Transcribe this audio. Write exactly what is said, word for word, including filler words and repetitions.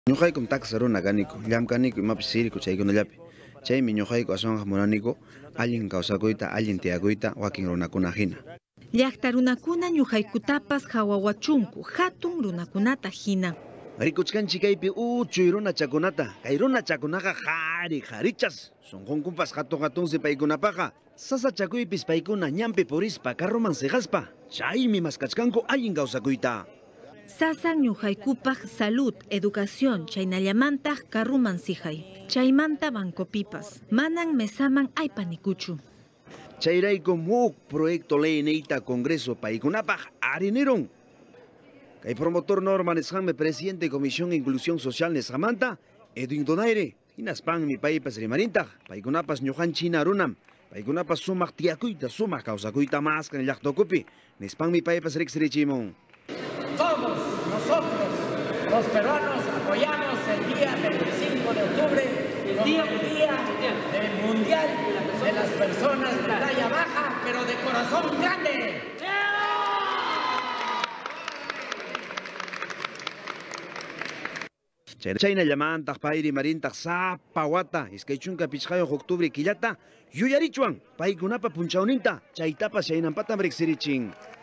Ñuqaykum taksaruna kaniku, llamkaniku imapas siriku chaykunallapi. Chaymi ñuqayku aswanqa munaniku allin kawsakuyta, allin tiyakuyta wakin runakuna hina. Llaqta runakuna ñuqaykutapas hawawachunku, hatun runakunata hina. Rikuchkanchik kaypi uchuy runa chakunata, kay runa chakunaqa qhari qharichas. Sunqunkupas hatun hatunsi paykunapaqa, sasa chakuypis paykuna ñampi purispa, carruman siqaspa. Chaymi maskachkanku allin kawsakuyta. Sasan ñuqaykupaq salud, educación, chaynallamantaq carruman siqay. Chaymanta bancopipas, manan mesaman aypanikuchu. Chayraykum huk proyecto ley neyta Congreso paykunapaq arineron. Kay promotor Norman nisqanmi presidente Comisión Inclusión Social nisqamanta, Edwin Donaire, hinaspanmi paypas rimarintaq, paykunapas ñuqanchina runam, paykunapas sumaq tiyakuyta, sumaq kawsakuyta maskan llaqtakupi, nispanmi paypas riqsirichimun. Todos nosotros, los peruanos, apoyamos el día veinticinco de octubre, el día, día del Mundial de las Personas de Talla Baja, pero de corazón grande. Chayna llamantaq payri marintaq sapa wata, iskaychunka pichqayo octubre killata, yuyarichuan, paykunapa punchawninta, chaytapas chaynampatam riqsirichin.